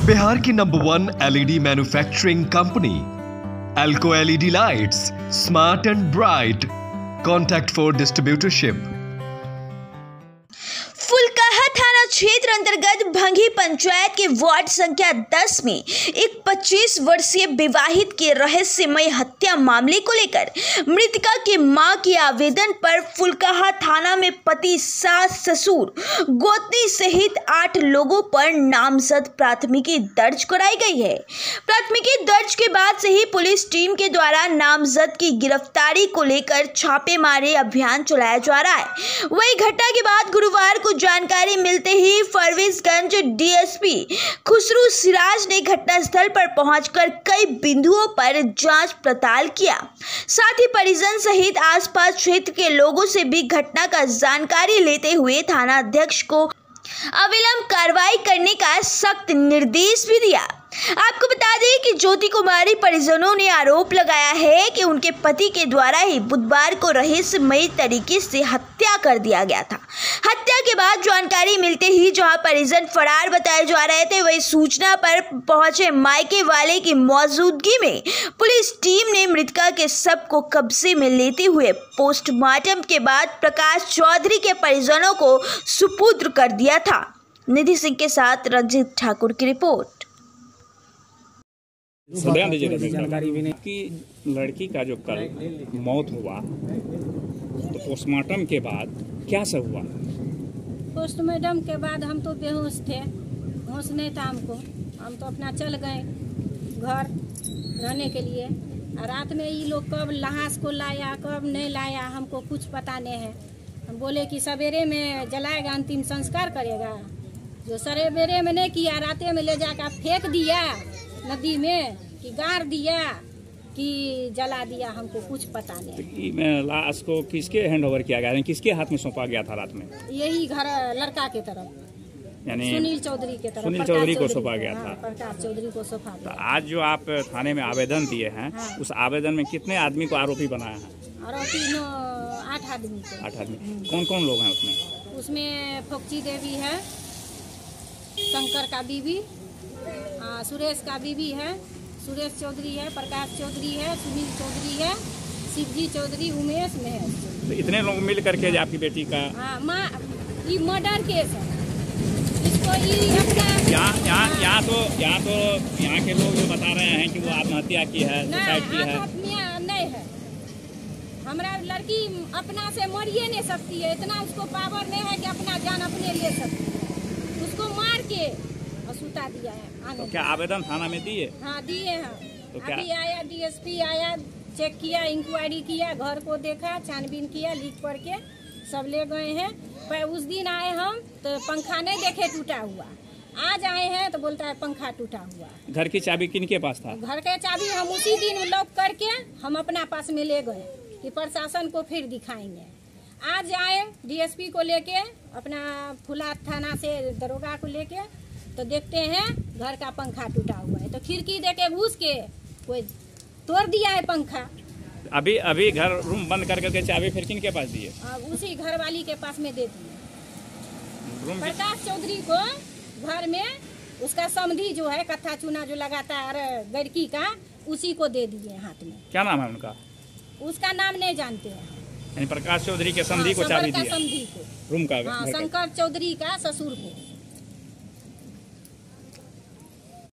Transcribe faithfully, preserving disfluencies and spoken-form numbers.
बिहार की number one LED manufacturing company Elco LED lights, smart and bright. Contact for distributorship. Phulkaha थाना क्षेत्र अंतर्गत भंगी पंचायत के वार्ड संख्या दस में एक पच्चीस वर्षीय विवाहित के रहस्यमय हत्या मामले को लेकर मृतका के मां के आवेदन पर फुलकाहा थाना में पति, सास, ससुर, गोतनी सहित आठ लोगों पर नामजद प्राथमिकी दर्ज कराई गई है। प्राथमिकी दर्ज के बाद से ही पुलिस टीम के द्वारा नामजद की गिरफ्तारी को लेकर छापेमारी अभियान चलाया जा रहा है। वही घटना के बाद गुरुवार को जानकारी मिलते ही फरवीसगंज डीएसपी खुसरू सिराज ने घटनास्थल पर पहुंचकर कई बिंदुओं पर जांच पड़ताल किया। साथ ही परिजन सहित आसपास क्षेत्र के लोगों से भी घटना का जानकारी लेते हुए थाना अध्यक्ष को अविलंब कार्रवाई करने का सख्त निर्देश भी दिया। आपको बता दें कि ज्योति कुमारी परिजनों ने आरोप लगाया है कि उनके पति के द्वारा ही बुधवार को रहस्यमयी तरीके से हत्या कर दिया गया था। हत्या के बाद जानकारी मिलते ही जहां परिजन फरार बताए जा रहे थे, वही सूचना पर पहुंचे मायके वाले की मौजूदगी में पुलिस टीम ने मृतका के शव को कब्जे में लेते हुए पोस्टमार्टम के बाद प्रकाश चौधरी के परिजनों को सुपुर्द कर दिया था। निधि सिंह के साथ रंजीत ठाकुर की रिपोर्ट। जानकारी भी नहीं कि लड़की का जो कल मौत हुआ तो पोस्टमार्टम के बाद क्या सब हुआ? पोस्टमार्टम के बाद हम तो बेहोश थे, होश नहीं था हमको। हम तो अपना चल गए घर रहने के लिए। रात में ये लोग कब लाश को लाया कब नहीं लाया हमको कुछ पता नहीं है। हम बोले कि सवेरे में जलाएगा, अंतिम संस्कार करेगा। जो सवेरे में नहीं किया, राते में ले जाकर फेंक दिया नदी में कि गाड़ दिया कि जला दिया, हमको कुछ पता नहीं। तो लाश को किसके हैंड ओवर किया गया, किसके हाथ में सौंपा गया था रात में? यही घर लड़का के तरफ, यानी सुनील चौधरी के तरफ। सुनील चौधरी को सौंपा गया था। प्रकाश चौधरी को सौंपा गया। तो आज जो आप थाने में आवेदन दिए हैं, हाँ। उस आवेदन में कितने आदमी को आरोपी बनाया है? आरोपी आठ आदमी को। आठ आदमी। कौन कौन लोग हैं उसमें? उसमें फोक्ची देवी है, शंकर का बीवी, सुरेश का बीवी है, सुरेश चौधरी है, प्रकाश चौधरी है, सुनील चौधरी है, शिवजी चौधरी, उमेश महेश। तो इतने लोग मिल करके आपकी बेटी का हाँ माँ ये मर्डर केस है। इसको यहाँ यहाँ यहाँ तो यहाँ तो यहाँ के लोग जो बता रहे हैं कि वो आत्महत्या की है, सुसाइड की है। आत्महत्या नहीं है, हमारा लड़की अपना से मरिए नहीं सकती है। इतना उसको पावर नहीं है कि अपना जान अपने ले सकती है। उसको मार के और सुता दिया है। तो क्या आवेदन थाना में दिए? हाँ दिए हैं। तो क्या अभी आया डीएसपी आया, चेक किया, इंक्वायरी किया, घर को देखा, छानबीन किया, लिख पढ़ के सब ले गए हैं। पर उस दिन आए हम तो पंखा नहीं देखे टूटा हुआ। आज आए हैं तो बोलता है पंखा टूटा हुआ। घर की चाबी किनके पास था? घर के चाबी हम उसी दिन लॉक करके हम अपना पास में ले गए कि प्रशासन को फिर दिखाएंगे। आज आए डीएसपी को लेके, अपना फुला थाना से दरोगा को लेके, तो देखते हैं घर का पंखा टूटा हुआ है। तो खिड़की देके घुस के कोई तोड़ दिया है पंखा। अभी अभी घर रूम बंद कर करके चाबी फिर किन के पास दिए? उसी घर वाली के पास में दे दिए। प्रकाश चौधरी को घर में उसका समधी जो है कत्था चूना जो लगाता है गड़की का, उसी को दे दिए हाथ में। क्या नाम है उनका? उसका नाम नहीं जानते हैं। यानी प्रकाश चौधरी के समधी को चाबी दिया? समधी को, रूम का, हाँ, शंकर चौधरी का ससुर को।